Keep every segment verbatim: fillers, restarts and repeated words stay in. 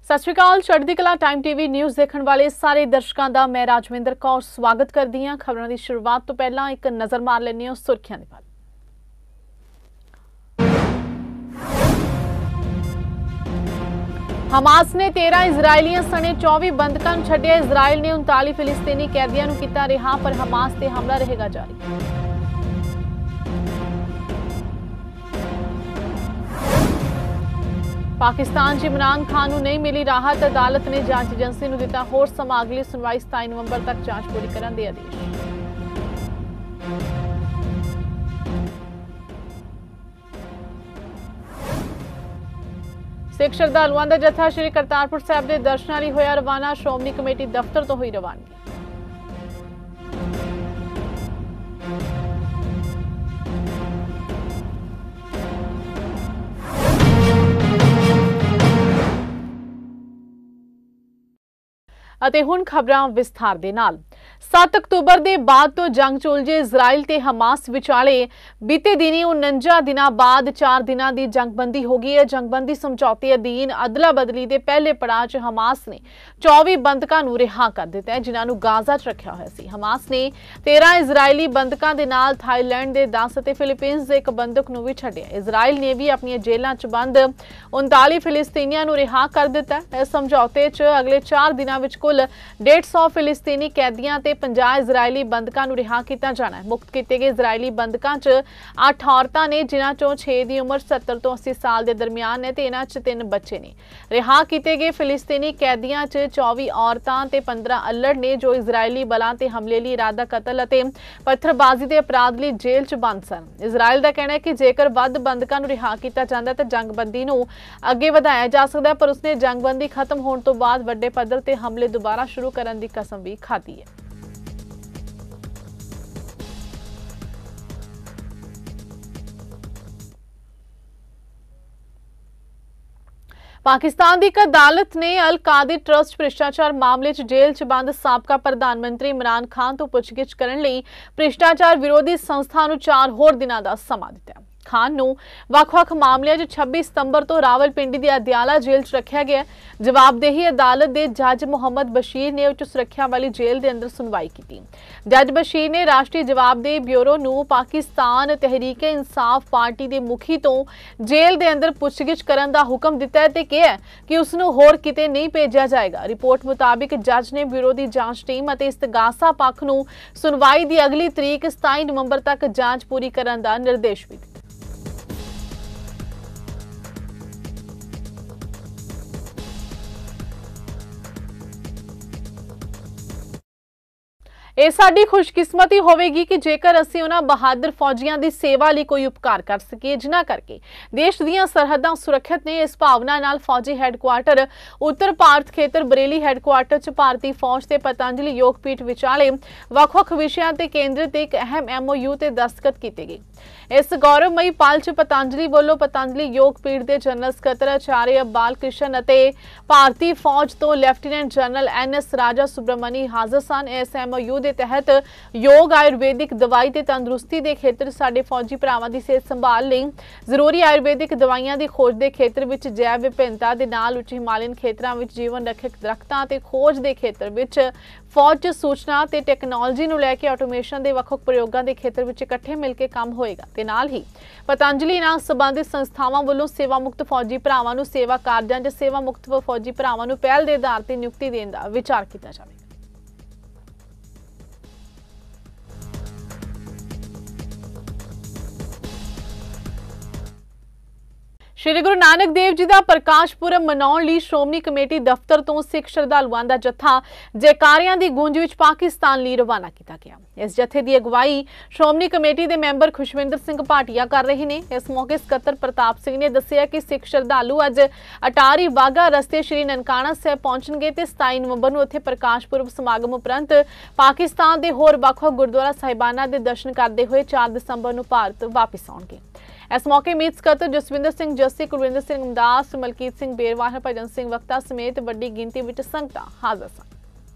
सत श्री अकाल। चढ़दी कला टाइम टीवी न्यूज़ देखने वाले सारे दर्शकों का मैं राजविंदर कौर स्वागत करती हाँ। खबरों की शुरुआत तो पहला एक नज़र मार लेने सुर्खियां दे। हमास ने तेरह इजरायलियों सने चौबीस बंधकों छड्डिया। इजराइल ने उनताली फिलिस्तीनी कैदियों को किया रिहा, पर हमास से हमला रहेगा जारी। पाकिस्तान च इमरान खान को नहीं मिली राहत। अदालत ने जांच एजेंसी को दिता होर समा। अगली सुनवाई सताई नवंबर तक जांच पूरी करने के आदेश। सिख श्रद्धालुओं का जत्था श्री करतारपुर साहिब के दर्शनां लई होया रवाना। श्रोमणी कमेटी दफ्तर तो हुई रवानगी। ਅਤੇ ਹੁਣ ਖਬਰਾਂ ਵਿਸਥਾਰ ਦੇ ਨਾਲ। सत्त अक्तूबर के बाद तो जंग च उलझे इजराइल ते हमास विचाले बीते दिनी उनंजा दिनों बाद चार दिनों की जंगबंदी हो गई है। जंगबंदी समझौते अधीन अदला बदली के पहले पड़ाव च हमास ने चौबीस बंधकों को रिहा कर दिता है, जिन्होंने गाजा च रखा हुआ सी। हमास ने तेरह इजरायली बंधकों के नाल थाईलैंड के दस और फिलीपीनस के एक बंधक को भी छड्डिया। इजराइल ने भी अपन जेलों च बंद उनताली फिलिस्तीनियों को रिहा कर दिता है। इस समझौते च अगले चार दिनों में कुल डेढ़ सौ फिलिस्तीनी कैदियों ते पचास इजरायली बंधकों को रिहा किया जाना है। मुक्त किए गए इजरायली बंधकों च अठ औरतां ने, जिन्हां चों छे की उम्र सत्तर तो अस्सी साल के दरमियान है, इन्हां च तीन बच्चे ने। रिहा किए गए फिलिस्तीनी कैदियों च चौबीस औरतां ते पंद्रह अल्लड़ ने, जो इजरायली बलों ते हमले लई इरादा कतल अते पत्थरबाजी के अपराध लई जेल च बंद सन। इजराइल का कहना है कि जेकर वध बंधकों को रिहा किया जाता है तो जंगबंदी नूं अगे वधाया जा सकता है, पर उसने जंगबंदी खत्म होने तो बाद वड्डे पद्धर ते हमले दोबारा शुरू करने की कसम भी खाधी है। पाकिस्तान की एक अदालत ने अल कादिर ट्रस्ट भ्रिष्टाचार मामले च जेल च बंद साबका प्रधानमंत्री इमरान खान तो पुछगिछ करने लई भ्रिष्टाचार विरोधी संस्था नूं चार होर दिनां दा समा दिता। खान नूं वख-वख मामलिਆਂ च छब्बी सितंबर तो रावलपिंडी की अदियाला जेल च रखा गया। जवाबदेही अदालत के जज मुहम्मद बशीर ने उच्च सुरक्षा वाली जेल के अंदर सुनवाई की। जज बशीर ने राष्ट्रीय जवाबदेही ब्यूरो नूं पाकिस्तान तहरीके इंसाफ पार्टी के मुखी तो जेल के अंदर पुछगिछ करने का हुक्म दिता है ते कहा कि उसनूं होर किते नहीं भेजा जाएगा। रिपोर्ट मुताबिक जज ने ब्यूरो की जांच टीम और इस्तगासा पक्ष नूं सुनवाई की अगली तरीक सताई नवंबर तक जांच पूरी करने का निर्देश भी दिता। ਇਹ ਸਾਡੀ ਖੁਸ਼ਕਿਸਮਤੀ ਹੋਵੇਗੀ ਕਿ ਜੇਕਰ ਅਸੀਂ ਉਹਨਾਂ ਬਹਾਦਰ ਫੌਜੀਆਂ ਦੀ ਸੇਵਾ ਲਈ ਕੋਈ ਉਪਕਾਰ ਕਰ ਸਕੀਏ, ਜਿਨ੍ਹਾਂ ਕਰਕੇ ਦੇਸ਼ ਦੀਆਂ ਸਰਹੱਦਾਂ ਸੁਰੱਖਿਅਤ ਨੇ। ਇਸ ਭਾਵਨਾ ਨਾਲ ਫੌਜੀ ਹੈੱਡਕੁਆਰਟਰ ਉੱਤਰ ਭਾਰਤ ਖੇਤਰ ਬਰੇਲੀ ਹੈੱਡਕੁਆਰਟਰ 'ਚ ਭਾਰਤੀ ਫੌਜ ਤੇ ਪਤੰਜਲੀ ਯੋਗਪੀਠ ਵਿਚਾਲੇ ਵੱਖ-ਵੱਖ ਵਿਸ਼ਿਆਂ ਤੇ ਕੇਂਦਰਿਤ ਇੱਕ ਅਹਿਮ ਐਮਓਯੂ ਤੇ ਦਸਤਖਤ ਕੀਤੇ ਗਏ। इस गौरवमयी पल च पतंजलि वालों पतंजलि योगपीठ के जनरल सकत्तर आचार्य बालकृष्ण और भारतीय फौज तो lieutenant general N S Raja Subramani हाजिर सन। इस एमओयू के तहत योग आयुर्वेदिक दवाई ते तंदुरुस्ती के खेत्र साडे फौजी भरावां दी सेहत संभाल लई जरूरी आयुर्वेदिक दवाइयां की खोज के खेत्र में जैव विभिन्नता के नाल उच्च हिमालयन खेत्रों में जीवन रक्षक दरख्तां ते खोज के खेत्र में फौज च सूचना ते टैक्नोलॉजी नूं लैके ऑटोमेशन के वख-वख प्रयोगों के खेत्र में इकट्ठे मिलकर काम होएगा ते नाल ही पतंजलि नाल संबंधित संस्थावां वालों सेवा मुक्त फौजी भरावां नूं सेवा कारजां च सेवा मुक्त फौजी भरावां नूं पहल के आधार पर नियुक्ति देने का विचार किया जाएगा। श्री गुरु नानक देव जी का प्रकाश पुरब मनाउण लई श्रोमणी कमेटी दफ्तर तो सिख श्रद्धालुओं का जत्था जयकारियां की गूंज विच पाकिस्तान लई रवाना किया गया। इस जत्थे की अगवाई श्रोमणी कमेटी के मैंबर खुशविंदर सिंह भाटिया कर रहे हैं। इस मौके सकत्तर प्रताप सिंह ने दस्सिया कि सिख श्रद्धालु अज अटारी वाघा रस्ते श्री ननकाना साहिब पहुंचणगे ते सताई नवंबर नूं उत्थे प्रकाश पुरब समागम उपरंत पाकिस्तान के होर वख-वख गुरुद्वारा साहिबाना के दर्शन करते हुए चार दिसंबर नूं भारत वापस आउणगे। इस मौके मीत सकत्तर जसविंदर सिंह जस्सी, कुलविंदर सिंह उमदास, मलकीत सिंह बेरवाह, भजन सिंह वक्ता समेत वड्डी गिनती विच संगतां हाज़र सन।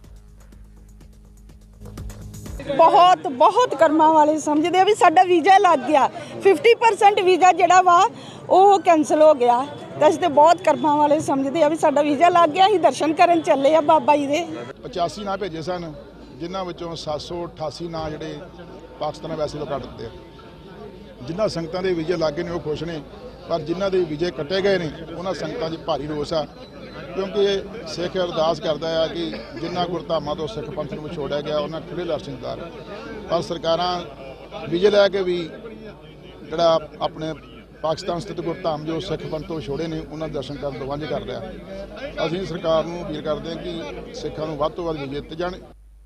बहुत बहुत कर्मा वाले समझते हैं भी साडा वीज़ा लग गया। फिफ्टी परसेंट वीज़ा जिहड़ा वा वो कैंसल हो गया। ਤਾਂ ਅਸੀਂ ਤਾਂ ਬਹੁਤ ਕਰਮਾਂ ਵਾਲੇ ਸਮਝਦੇ ਆ ਵੀ ਸਾਡਾ ਵੀਜ਼ਾ ਲੱਗ ਗਿਆ, ਅਸੀਂ ਦਰਸ਼ਨ ਕਰਨ ਚੱਲੇ ਆ ਬਾਬਾ ਜੀ ਦੇ। ਪਚਾਸੀ ਨਾਂ ਭੇਜੇ ਸਨ, ਜਿਨ੍ਹਾਂ ਵਿੱਚੋਂ ਸੱਤ ਸੌ ਅਠਾਸੀ ਨਾਂ ਜਿਹੜੇ ਪਾਕਿਸਤਾਨ ਵੈਸੇ ਤੋਂ ਕੱਟ ਦਿੱਤੇ। ਜਿਨ੍ਹਾਂ ਸੰਗਤਾਂ ਦੇ ਵੀਜ਼ੇ ਲੱਗੇ ਨੇ ਉਹ ਖੁਸ਼ ਨੇ, ਪਰ ਜਿਨ੍ਹਾਂ ਦੇ ਵੀਜ਼ੇ ਕੱਟੇ ਗਏ ਨੇ ਉਹਨਾਂ ਸੰਗਤਾਂ 'ਚ ਭਾਰੀ ਰੋਸ ਆ, ਕਿਉਂਕਿ ਸਿੱਖ ਅਰਦਾਸ ਕਰਦਾ ਆ ਕਿ ਜਿਨ੍ਹਾਂ ਗੁਰਧਾਮਾਂ ਤੋਂ ਸਿੱਖ ਪੰਥ ਨੂੰ ਵਿਛੋੜਿਆ ਗਿਆ ਉਹਨਾਂ ਖੁੱਲ੍ਹੇ ਦਰਸ਼ਨ ਦਿਦਾਰ। ਪਰ ਸਰਕਾਰਾਂ ਵੀਜ਼ੇ ਲੈ ਕੇ ਵੀ ਜਿਹੜਾ ਆਪਣੇ ਪਾਕਿਸਤਾਨ ਸਥਿਤ ਗੁਰਧਾਮ ਜੋ ਸਿੱਖ ਪੰਥ ਤੋਂ ਵਿਛੋੜੇ ਨੇ ਉਹਨਾਂ ਦੇ ਦਰਸ਼ਨ ਕਰਨ ਤੋਂ ਵਾਂਝੇ ਕਰ ਰਿਹਾ। ਅਸੀਂ ਸਰਕਾਰ ਨੂੰ ਅਪੀਲ ਕਰਦੇ ਹਾਂ ਕਿ ਸਿੱਖਾਂ ਨੂੰ ਵੱਧ ਤੋਂ ਵੱਧ ਵੀਜ਼ੇ ਦਿੱਤੇ ਜਾਣ।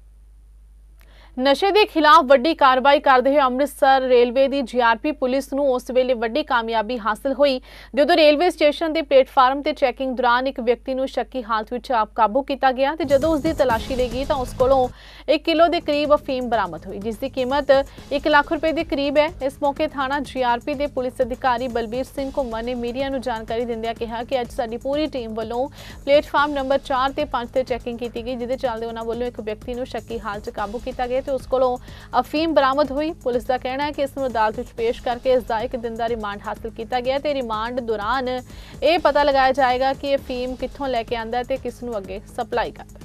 ਨਸ਼ੇ ਦੇ ਖਿਲਾਫ ਵੱਡੀ ਕਾਰਵਾਈ ਕਰਦੇ ਹੋਏ ਅੰਮ੍ਰਿਤਸਰ ਰੇਲਵੇ ਦੀ ਜੀਆਰਪੀ ਪੁਲਿਸ ਨੂੰ ਉਸ ਵੇਲੇ ਵੱਡੀ ਕਾਮਯਾਬੀ ਹਾਸਲ ਹੋਈ ਜਦੋਂ ਰੇਲਵੇ ਸਟੇਸ਼ਨ ਦੇ ਪਲੇਟਫਾਰਮ ਤੇ ਚੈਕਿੰਗ ਦੌਰਾਨ ਇੱਕ ਵਿਅਕਤੀ ਨੂੰ ਸ਼ੱਕੀ ਹਾਲਤ ਵਿੱਚ ਆਪ ਕਾਬੂ ਕੀਤਾ ਗਿਆ ਤੇ ਜਦੋਂ ਉਸ ਦੀ ਤਲਾਸ਼ੀ ਲਈ ਗਈ ਤਾਂ ਉਸ ਕੋਲੋਂ ਇੱਕ ਕਿਲੋ ਦੇ ਕਰੀਬ ਅਫੀਮ ਬਰਾਮਦ ਹੋਈ, ਜਿਸ ਦੀ ਕੀਮਤ ਇੱਕ ਲੱਖ ਰੁਪਏ ਦੇ ਕਰੀਬ ਹੈ। ਇਸ ਮੌਕੇ ਥਾਣਾ ਜੀਆਰਪੀ ਦੇ ਪੁਲਿਸ ਅਧਿਕਾਰੀ ਬਲਬੀਰ ਸਿੰਘ ਘੁੰਮਰ ਨੇ ਮੀਡੀਆ ਨੂੰ ਜਾਣਕਾਰੀ ਦਿੰਦਿਆਂ ਕਿਹਾ ਕਿ ਅੱਜ ਸਾਡੀ ਪੂਰੀ ਟੀਮ ਵੱਲੋਂ ਪਲੇਟਫਾਰਮ ਨੰਬਰ ਚਾਰ ਤੇ ਪੰਜ ਤੇ ਚੈਕਿੰਗ ਕੀਤੀ ਗਈ, ਜਿਹਦੇ ਚੱਲਦੇ ਉਹਨਾਂ ਵੱਲੋਂ ਇੱਕ ਵਿਅਕਤੀ ਨੂੰ ਸ਼ੱਕੀ ਹਾਲਤ 'ਚ ਕਾਬੂ ਕੀਤਾ ਗਿਆ ਤੇ ਉਸ ਕੋਲੋਂ ਅਫੀਮ ਬਰਾਮਦ ਹੋਈ। ਪੁਲਿਸ ਦਾ ਕਹਿਣਾ ਹੈ ਕਿ ਇਸ ਨੂੰ ਅਦਾਲਤ ਵਿੱਚ ਪੇਸ਼ ਕਰਕੇ ਇਸ ਦਾ ਇੱਕ ਦਿਨ ਦਾ ਰਿਮਾਂਡ ਹਾਸਲ ਕੀਤਾ ਗਿਆ ਤੇ ਰਿਮਾਂਡ ਦੌਰਾਨ ਇਹ ਪਤਾ ਲਗਾਇਆ ਜਾਏਗਾ ਕਿ ਇਹ ਅਫੀਮ ਕਿੱਥੋਂ ਲੈ ਕੇ ਆਂਦਾ ਹੈ ਤੇ ਕਿਸ ਨੂੰ ਅੱਗੇ ਸਪਲਾਈ ਕਰਦਾ ਹੈ।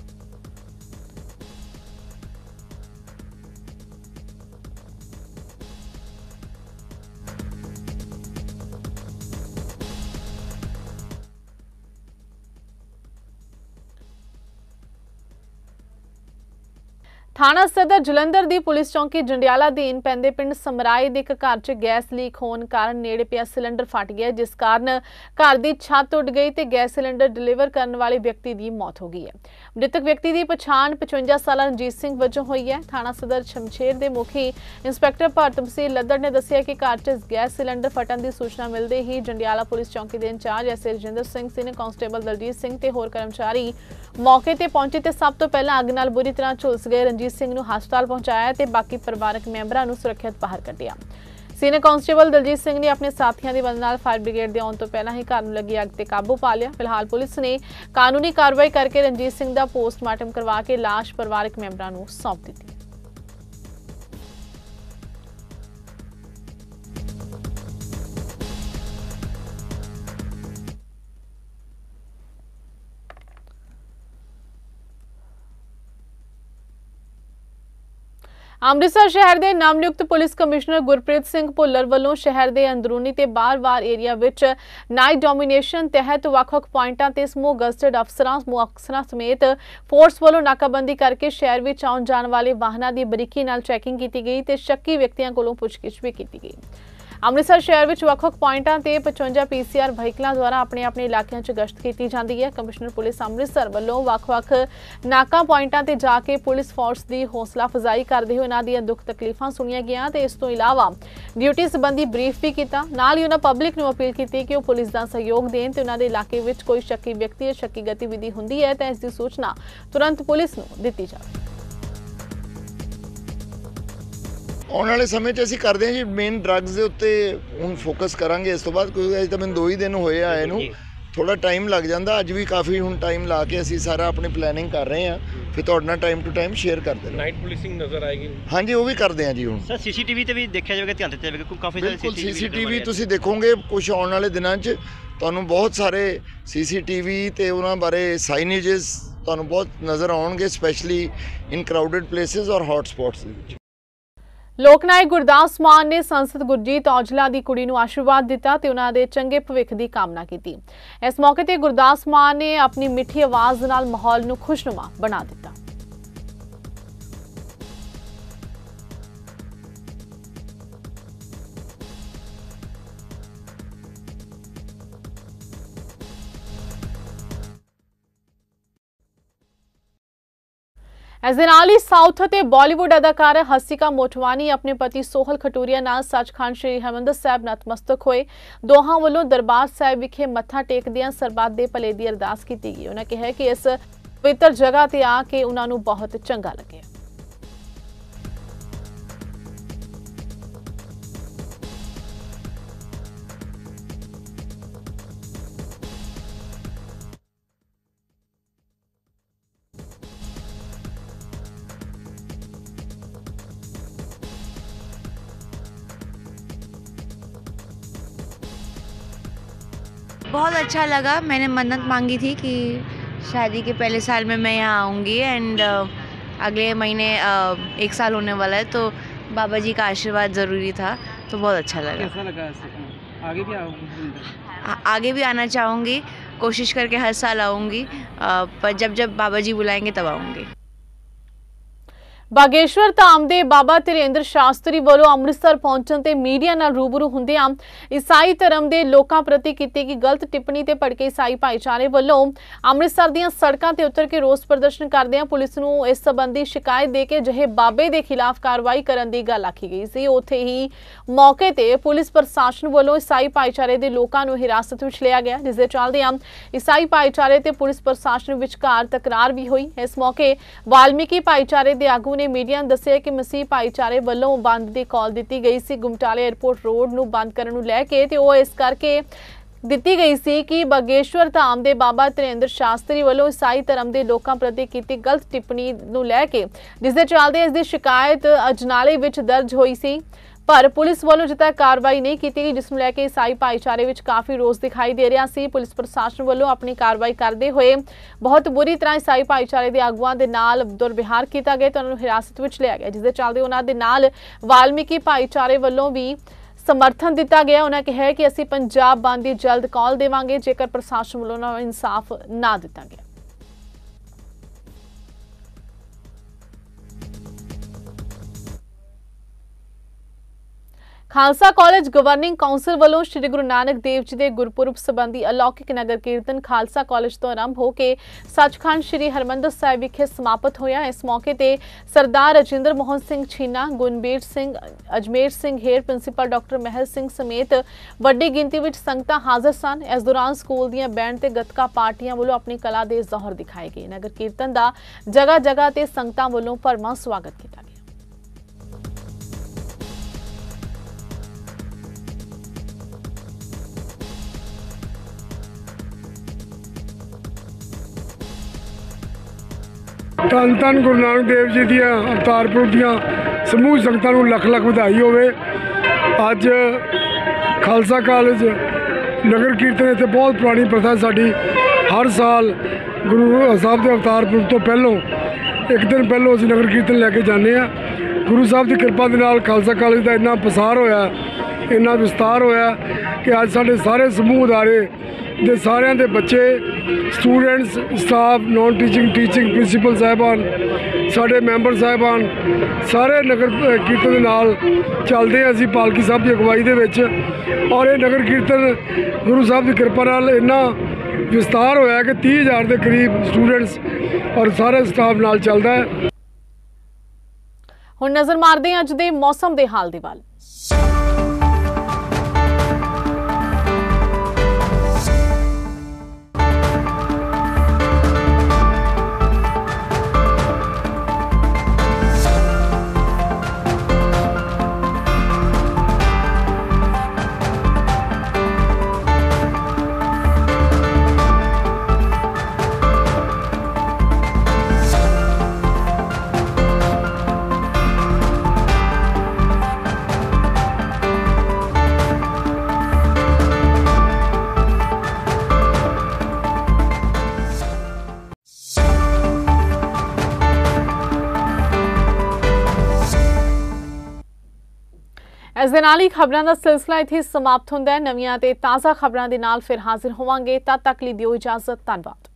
ਥਾਣਾ ਸਦਰ ਜਲੰਧਰ ਦੀ ਪੁਲਿਸ ਚੌਂਕੀ ਜੰਡਿਆਲਾ ਅਧੀਨ ਪੈਂਦੇ ਪਿੰਡ ਸਮਰਾਏ ਦੇ ਇੱਕ ਘਰ 'ਚ ਗੈਸ ਲੀਕ ਹੋਣ ਕਾਰਨ ਨੇੜੇ ਪਿਆ ਸਿਲੰਡਰ ਫਟ ਗਿਆ, ਜਿਸ ਕਾਰਨ ਘਰ ਦੀ ਛੱਤ ਉੱਡ ਗਈ ਤੇ ਗੈਸ ਸਿਲੰਡਰ ਡਿਲੀਵਰ ਕਰਨ ਵਾਲੇ ਵਿਅਕਤੀ ਦੀ ਮੌਤ ਹੋ ਗਈ ਹੈ। ਮ੍ਰਿਤਕ ਵਿਅਕਤੀ ਦੀ ਪਛਾਣ ਪਚਵੰਜਾ ਸਾਲਾ ਰਣਜੀਤ ਸਿੰਘ ਵਜੋਂ ਹੋਈ ਹੈ। ਥਾਣਾ ਸਦਰ ਸ਼ਮਸ਼ੇਰ ਦੇ ਮੁਖੀ ਇੰਸਪੈਕਟਰ ਭਾਰਤ ਸਿੰਘ ਲੱਦੜ ਨੇ ਦੱਸਿਆ ਕਿ ਘਰ 'ਚ ਗੈਸ ਸਿਲੰਡਰ ਫਟਣ ਦੀ ਸੂਚਨਾ ਮਿਲਦੇ ਹੀ ਜੰਡਿਆਲਾ ਪੁਲਿਸ ਚੌਂਕੀ ਦੇ incharge SA Rajinder Singh senior constable Daljeet Singh ਤੇ ਹੋਰ ਕਰਮਚਾਰੀ ਮੌਕੇ ਤੇ ਪਹੁੰਚੇ ਤੇ ਸਭ ਤੋਂ ਪਹਿਲਾਂ ਅੱਗ ਨਾਲ ਬੁਰੀ ਤਰ੍ਹਾਂ ਝੁਲਸ ਗਏ ਰਣਜੀਤ ਸਿੰਘ ਨੂੰ ਹਸਪਤਾਲ ਪਹੁੰਚਾਇਆ ਤੇ ਬਾਕੀ ਪਰਿਵਾਰਕ ਮੈਂਬਰਾਂ ਨੂੰ ਸੁਰੱਖਿਅਤ ਬਾਹਰ ਕੱਢਿਆ। ਸੀਨੀਅਰ ਕਾਂਸਟੇਬਲ ਦਲਜੀਤ ਸਿੰਘ ਨੇ ਆਪਣੇ ਸਾਥੀਆਂ ਦੀ ਮਦਦ ਨਾਲ ਫਾਇਰ ਬ੍ਰਿਗੇਡ ਦੇ ਆਉਣ ਤੋਂ ਪਹਿਲਾਂ ਹੀ ਘਰ ਨੂੰ ਲੱਗੀ ਅੱਗ ਤੇ ਕਾਬੂ ਪਾ ਲਿਆ। ਫਿਲਹਾਲ ਪੁਲਿਸ ਨੇ ਕਾਨੂੰਨੀ ਕਾਰਵਾਈ ਕਰਕੇ ਰਣਜੀਤ ਸਿੰਘ ਦਾ ਪੋਸਟਮਾਰਟਮ ਕਰਵਾ ਕੇ ਲਾਸ਼ ਪਰਿਵਾਰਕ ਮੈਂਬਰਾਂ ਨੂੰ ਸੌਂਪ ਦਿੱਤੀ। ਅੰਮ੍ਰਿਤਸਰ ਸ਼ਹਿਰ ਦੇ ਨਵਨਿਯੁਕਤ ਪੁਲਿਸ ਕਮਿਸ਼ਨਰ ਗੁਰਪ੍ਰੀਤ ਸਿੰਘ ਭੁੱਲਰ ਵੱਲੋਂ ਸ਼ਹਿਰ ਦੇ ਅੰਦਰੂਨੀ ਤੇ ਬਾਹਰ-ਬਾਹਰ ਏਰੀਆ ਵਿੱਚ ਨਾਈਟ ਡੋਮੀਨੇਸ਼ਨ ਤਹਿਤ ਵੱਖ-ਵੱਖ ਪੁਆਇੰਟਾਂ ਤੇ ਸਮੂਹ ਗਜ਼ਟਡ ਅਫਸਰਾਂ ਮੁਅੱਖਰਾਂ ਸਮੇਤ ਫੋਰਸ ਵੱਲੋਂ ਨਾਕਾਬੰਦੀ ਕਰਕੇ ਸ਼ਹਿਰ ਵਿੱਚ ਆਉਣ ਜਾਣ ਵਾਲੇ ਵਾਹਨਾਂ ਦੀ ਬਰੀਕੀ ਨਾਲ ਚੈਕਿੰਗ ਕੀਤੀ ਗਈ ਤੇ ਸ਼ੱਕੀ ਵਿਅਕਤੀਆਂ ਕੋਲੋਂ ਪੁੱਛਗਿੱਛ ਵੀ ਕੀਤੀ ਗਈ। ਅੰਮ੍ਰਿਤਸਰ ਸ਼ਹਿਰ ਵਿੱਚ ਵੱਖ-ਵੱਖ ਪੁਆਇੰਟਾਂ ਤੇ ਪਚਵੰਜਾ ਪੀਸੀਆਰ ਵਹੀਕਲਾਂ ਦੁਆਰਾ ਆਪਣੇ ਆਪਣੇ ਇਲਾਕਿਆਂ 'ਚ ਗਸ਼ਤ ਕੀਤੀ ਜਾਂਦੀ ਹੈ। ਕਮਿਸ਼ਨਰ ਪੁਲਿਸ ਅੰਮ੍ਰਿਤਸਰ ਵੱਲੋਂ ਵੱਖ-ਵੱਖ ਨਾਕਾ ਪੁਆਇੰਟਾਂ ਤੇ ਜਾ ਕੇ ਪੁਲਿਸ ਫੋਰਸ ਦੀ ਹੌਸਲਾ ਅਫਜ਼ਾਈ ਕਰਦੇ ਹੋਏ ਉਹਨਾਂ ਦੀਆਂ ਦੁੱਖ ਤਕਲੀਫਾਂ ਸੁਣੀਆਂ ਗਈਆਂ ਤੇ ਇਸ ਤੋਂ ਇਲਾਵਾ ਡਿਊਟੀ ਸੰਬੰਧੀ ਬਰੀਫ ਵੀ ਕੀਤਾ। ਨਾਲ ਹੀ ਉਹਨਾਂ ਪਬਲਿਕ ਨੂੰ ਅਪੀਲ ਕੀਤੀ ਕਿ ਉਹ ਪੁਲਿਸ ਦਾ ਸਹਿਯੋਗ ਦੇਣ ਤੇ ਉਹਨਾਂ ਦੇ ਇਲਾਕੇ ਵਿੱਚ ਕੋਈ ਸ਼ੱਕੀ ਵਿਅਕਤੀ ਜਾਂ ਸ਼ੱਕੀ ਗਤੀਵਿਧੀ ਹੁੰਦੀ ਹੈ ਤਾਂ ਇਸ ਦੀ ਸੂਚਨਾ ਤੁਰੰਤ ਪੁਲਿਸ ਨੂੰ ਦਿੱਤੀ ਜਾਵੇ। ਆਉਣ ਵਾਲੇ ਸਮੇਂ 'ਚ ਅਸੀਂ ਕਰਦੇ ਹਾਂ ਜੀ ਮੇਨ ਡਰੱਗਸ ਦੇ ਉੱਤੇ ਹੁਣ ਫੋਕਸ ਕਰਾਂਗੇ ਇਸ ਤੋਂ ਬਾਅਦ, ਕਿਉਂਕਿ ਅਜੇ ਤਾਂ ਮੈਨੂੰ ਦੋ ਹੀ ਦਿਨ ਹੋਏ ਆਏ ਨੂੰ, ਥੋੜਾ ਟਾਈਮ ਲੱਗ ਜਾਂਦਾ। ਅੱਜ ਵੀ ਕਾਫੀ ਹੁਣ ਟਾਈਮ ਲਾ ਕੇ ਅਸੀਂ ਸਾਰਾ ਆਪਣੀ ਪਲੈਨਿੰਗ ਕਰ ਰਹੇ ਹਾਂ, ਫਿਰ ਤੁਹਾਡੇ ਨਾਲ ਟਾਈਮ ਟੂ ਟਾਈਮ ਸ਼ੇਅਰ ਕਰਦੇ ਹਾਂ। ਨਾਈਟ ਪੁਲਿਸਿੰਗ ਨਜ਼ਰ ਆਏਗੀ? ਹਾਂਜੀ, ਉਹ ਵੀ ਕਰਦੇ ਹਾਂ ਜੀ। ਹੁਣ ਸਰ ਸੀਸੀਟੀਵੀ ਤੇ ਵੀ ਦੇਖਿਆ ਜਾਵੇਗਾ, ਧਿਆਨ ਦਿੱਤਾ ਜਾਵੇਗਾ, ਕਿਉਂਕਿ ਕਾਫੀ ਬਿਲਕੁਲ ਸੀਸੀਟੀਵੀ ਤੁਸੀਂ ਦੇਖੋਗੇ ਕੁਝ ਆਉਣ ਵਾਲੇ ਦਿਨਾਂ 'ਚ ਤੁਹਾਨੂੰ ਬਹੁਤ ਸਾਰੇ ਸੀਸੀਟੀਵੀ ਤੇ ਉਹਨਾਂ ਬਾਰੇ ਸਾਈਨੇਜਸ ਤੁਹਾਨੂੰ ਬਹੁਤ ਨਜ਼ਰ ਆਉਣਗੇ, ਸਪੈਸ਼ਲੀ ਇਨ ਕਰਾਊਡਡ ਪਲੇਸਿਸ ਔਰ ਹੌਟ ਸਪੌਟਸ ਦੇ ਵਿੱਚ। ਲੋਕ ਨਾਇਕ ਗੁਰਦਾਸ ਮਾਨ ਨੇ ਸੰਸਦ ਗੁਰਜੀਤ ਔਜਲਾ ਦੀ ਕੁੜੀ ਨੂੰ ਆਸ਼ੀਰਵਾਦ ਦਿੱਤਾ ਤੇ ਉਹਨਾਂ ਦੇ ਚੰਗੇ ਭਵਿੱਖ ਦੀ ਕਾਮਨਾ ਕੀਤੀ। ਇਸ ਮੌਕੇ ਤੇ ਗੁਰਦਾਸ ਮਾਨ ਨੇ ਆਪਣੀ ਮਿੱਠੀ ਆਵਾਜ਼ ਨਾਲ ਮਾਹੌਲ ਨੂੰ ਖੁਸ਼ਨੁਮਾ ਬਣਾ ਦਿੱਤਾ। ਇਸ ਦੇ ਨਾਲ ਹੀ ਸਾਊਥ ਅਤੇ ਬਾਲੀਵੁੱਡ ਅਦਾਕਾਰਾ ਹਸਿਕਾ ਮੋਟਵਾਨੀ ਆਪਣੇ ਪਤੀ ਸੋਹਲ ਖਟੂਰੀਆ ਨਾਲ ਸੱਚਖੰਡ ਸ਼੍ਰੀ ਹਰਿਮੰਦਰ ਸਾਹਿਬ ਨਤਮਸਤਕ ਹੋਏ। ਦੋਹਾਂ ਵੱਲੋਂ ਦਰਬਾਰ ਸਾਹਿਬ ਵਿਖੇ ਮੱਥਾ ਟੇਕਦਿਆਂ ਸਰਬੱਤ ਦੇ ਭਲੇ ਦੀ ਅਰਦਾਸ ਕੀਤੀ ਗਈ। ਉਹਨਾਂ ਕਿਹਾ ਕਿ ਇਸ ਪਵਿੱਤਰ ਜਗ੍ਹਾ ਤੇ ਆ ਕੇ ਉਹਨਾਂ ਨੂੰ ਬਹੁਤ ਚੰਗਾ ਲੱਗਿਆ। बहुत अच्छा लगा। मैंने मन्नत मांगी थी कि शादी के पहले साल में मैं यहाँ आऊँगी एंड अगले महीने एक साल होने वाला है, तो बाबा जी का आशीर्वाद ज़रूरी था, तो बहुत अच्छा लगा। कैसा लगा? आगे भी आओगे? आगे भी आना चाहूँगी, कोशिश करके हर साल आऊँगी, पर जब जब बाबा जी बुलाएंगे तब आऊँगी। बागेश्वर धाम ਦੇ ਬਾਬਾ ਧੀਰੇਂਦਰ ਸ਼ਾਸਤਰੀ ਵੱਲੋਂ ਅੰਮ੍ਰਿਤਸਰ ਪਹੁੰਚਣ ਤੇ ਮੀਡੀਆ ਨਾਲ ਰੂਬਰੂ ਹੁੰਦਿਆਂ ਈਸਾਈ ਧਰਮ ਦੇ ਲੋਕਾਂ ਪ੍ਰਤੀ ਕੀਤੀ ਗਈ ਗਲਤ ਟਿੱਪਣੀ ਤੇ ਭੜਕੇ ਈਸਾਈ ਭਾਈਚਾਰੇ ਵੱਲੋਂ ਅੰਮ੍ਰਿਤਸਰ ਦੀਆਂ ਸੜਕਾਂ ਤੇ ਉਤਰ ਕੇ ਰੋਸ ਪ੍ਰਦਰਸ਼ਨ ਕਰਦਿਆਂ ਪੁਲਿਸ ਨੂੰ ਇਸ ਸੰਬੰਧੀ ਸ਼ਿਕਾਇਤ ਦੇ ਕੇ ਜਿਹੇ ਬਾਬੇ ਦੇ ਖਿਲਾਫ ਕਾਰਵਾਈ ਕਰਨ ਦੀ ਗੱਲ ਆਖੀ ਗਈ ਸੀ। ਉੱਥੇ ਹੀ ਮੌਕੇ ਤੇ ਪੁਲਿਸ ਪ੍ਰਸ਼ਾਸਨ ਵੱਲੋਂ ਈਸਾਈ ਭਾਈਚਾਰੇ ਦੇ ਲੋਕਾਂ ਨੂੰ ਹਿਰਾਸਤ ਵਿੱਚ ਲਿਆ ਗਿਆ, ਜਿਸ ਦੇ ਚੱਲਦਿਆਂ ਈਸਾਈ ਭਾਈਚਾਰੇ ਤੇ ਪੁਲਿਸ ਪ੍ਰਸ਼ਾਸਨ ਵਿਚਕਾਰ ਤਕਰਾਰ ਵੀ ਹੋਈ। ਇਸ ਮੌਕੇ ਵਾਲਮੀਕੀ ਭਾਈਚਾਰੇ ਦੇ ਆਗੂ ने मीडिया ने दस्सिया कि मसीह भाईचारे वालों बंद की कॉल दी गई सी। गुमटाले एयरपोर्ट रोड नूं बंद करन नूं लैके ते ओह इस करके ਦਿੱਤੀ ਗਈ ਸੀ ਕਿ ਬਾਗੇਸ਼ਵਰ ਧਾਮ ਦੇ ਬਾਬਾ ਧੀਰੇਂਦਰ ਸ਼ਾਸਤਰੀ ਵੱਲੋਂ ਈਸਾਈ ਧਰਮ ਦੇ ਲੋਕਾਂ ਪ੍ਰਤੀ ਕੀਤੀ ਗਲਤ ਟਿੱਪਣੀ ਨੂੰ ਲੈ ਕੇ, ਜਿਸ ਦੇ ਚੱਲਦੇ ਇਸ ਦੀ ਸ਼ਿਕਾਇਤ ਅਜਨਾਲੇ ਵਿੱਚ ਦਰਜ ਹੋਈ ਸੀ, पर पुलिस वालों अजे तक कार्रवाई नहीं की गई, जिस नूं लैके ईसाई भाईचारे विच काफ़ी रोस दिखाई दे रहा सी। पुलिस प्रशासन वालों अपनी कार्रवाई करते हुए बहुत बुरी तरह ईसाई भाईचारे के आगुआं दे नाल दुर्व्यवहार किया गया तो उन्होंने हिरासत में लिया गया, जिस दे चलदे उन्हां दे नाल वाल्मीकि भाईचारे वालों भी समर्थन दिता गया। उन्होंने कहा कि असीं पंजाब बंद की जल्द कॉल देवांगे जेकर प्रशासन वालों उन्हां नूं इंसाफ ना दिता गया। खालसा कॉलेज गवर्निंग काउंसिल वालों श्री गुरु नानक देव जी के गुरपुरब संबंधी अलौकिक नगर कीर्तन खालसा कॉलेज तो आरंभ होकर सचखंड श्री हरमंदर साहिब विखे समाप्त होया। इस मौके पर सरदार राजिंदर मोहन सिंह छीना, गुणबीर सिंह, अजमेर सिंह हेर, प्रिंसीपल डॉक्टर महल सिंह समेत वड्डी गिनती में संगतां हाजिर सन। इस दौरान स्कूल दीआं बैंड ते गतका पार्टियां वालों अपनी कला के जौहर दिखाए गए। नगर कीर्तन का जगह जगह ते संगतां वालों भरवां स्वागत किया गया। ਧੰਨ ਧੰਨ ਗੁਰੂ ਨਾਨਕ ਦੇਵ ਜੀ ਦੀਆਂ ਅਵਤਾਰ ਪੁਰਬ ਦੀਆਂ ਸਮੂਹ ਸੰਗਤਾਂ ਨੂੰ ਲੱਖ ਲੱਖ ਵਧਾਈ ਹੋਵੇ। ਅੱਜ ਖਾਲਸਾ ਕਾਲਜ ਨਗਰ ਕੀਰਤਨ ਇੱਥੇ ਬਹੁਤ ਪੁਰਾਣੀ ਪ੍ਰਥਾ ਸਾਡੀ, ਹਰ ਸਾਲ ਗੁਰੂ ਸਾਹਿਬ ਦੇ ਅਵਤਾਰ ਪੁਰਬ ਤੋਂ ਪਹਿਲੋਂ ਇੱਕ ਦਿਨ ਪਹਿਲੋਂ ਅਸੀਂ ਨਗਰ ਕੀਰਤਨ ਲੈ ਕੇ ਜਾਂਦੇ ਹਾਂ। ਗੁਰੂ ਸਾਹਿਬ ਦੀ ਕਿਰਪਾ ਦੇ ਨਾਲ ਖਾਲਸਾ ਕਾਲਜ ਦਾ ਇੰਨਾ ਪਸਾਰ ਹੋਇਆ, ਇੰਨਾ ਵਿਸਤਾਰ ਹੋਇਆ ਕਿ ਅੱਜ ਸਾਡੇ ਸਾਰੇ ਸਮੂਹ ਅਦਾਰੇ ਦੇ ਸਾਰਿਆਂ ਦੇ ਬੱਚੇ, students, staff, non teaching, teaching principal साहबान, साढ़े मैंबर साहबान सारे नगर कीर्तन के नाल चलते हैं। असी पालकी साहब की अगवाई दे विच और ये नगर कीर्तन गुरु साहब की कृपा नाल इन्ना विस्तार होया कि तीह हज़ार के करीब स्टूडेंट्स और सारे स्टाफ नाल चलता है। हुण नज़र मारदे हां अज दे मौसम दे हाल दे वल। इस दे नाल ही खबरां दा सिलसिला इत्थे समाप्त हुंदा है। नवीआं ते ताज़ा खबरां दे नाल फिर हाजिर होवांगे। तद तक लई दिओ इजाजत। धन्नवाद।